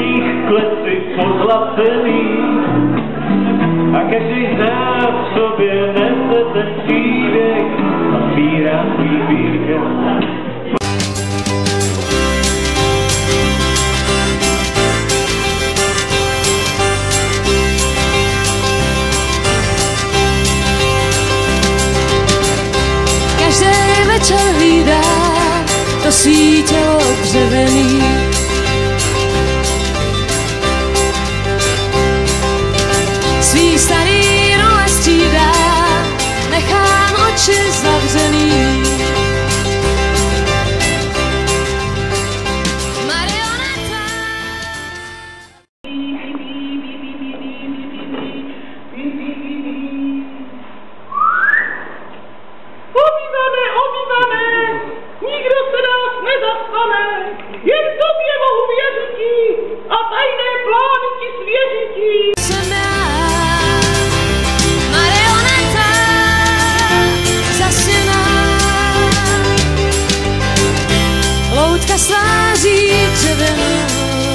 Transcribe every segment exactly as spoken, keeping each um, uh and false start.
jejich kleci pozlacený. A každý z nás v sobě nese ten příběh a sbírá svý výběh. Každý večer hlídá to svý tělo dřevěný. Svý starý role střídá, nechám oči zavřený. Marioneta. Obývané, obývané, nikdo se nás nezastane, jen tobě mohu věřití a tajné plány ti svěřití. Jsem já, marioneta, zasněná. Loutka sváří dřevěnou.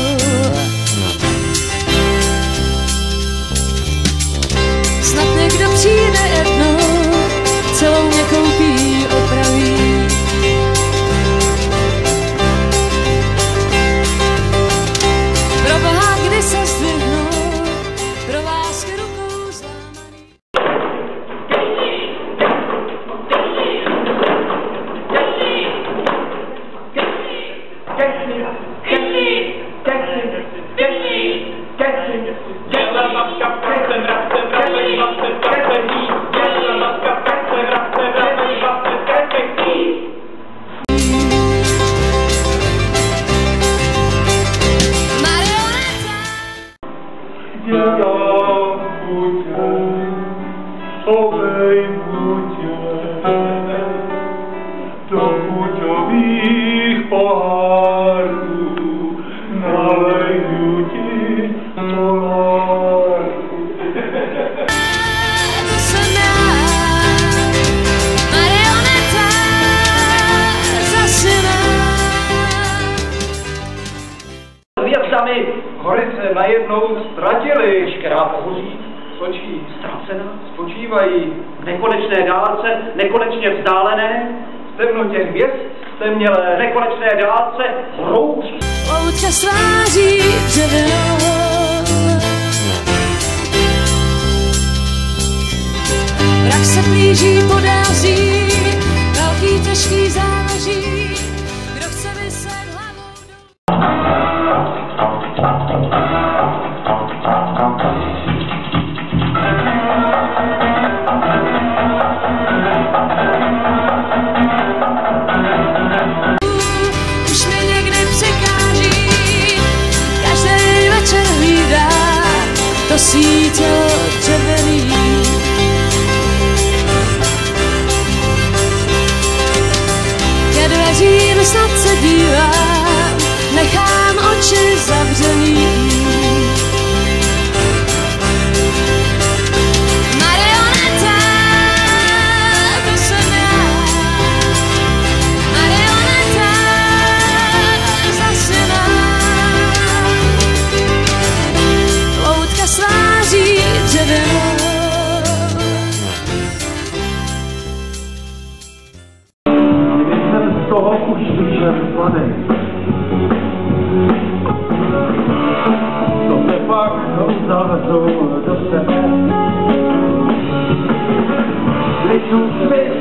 Snad někdo přijde jednou, celou mě koupí, opraví. Pro Boha, kdy se zdvihnou, pro lásky rukou zlámaný. Obejmu tě do puťových pohárů, naleju ti polárku. To jsem já, marioneta, zasněná. Hvězdami hory se najednou ztratily, škerá pohoří, sočí ztracená, spočívají v nekonečné dálce, nekonečně vzdálené, v temnotě hvězd, temnělé nekonečné dálce, hrouří. Loutka sváří dřevěnou. Mrak se blíží, podází, velký těžký závaží, kdo chce vyset hlavou už mi někdy překáží, každý večer hlídá to svý tělo dřevěný. Ke dveřím snad se dívám, nechám oči zavřený. Marioneta, to jsem já. Marioneta, zasněná. Loutka sváří dřevěnou. Jsem z toho už vyčerpaný. To se pak zavřu do sebe. Když už mi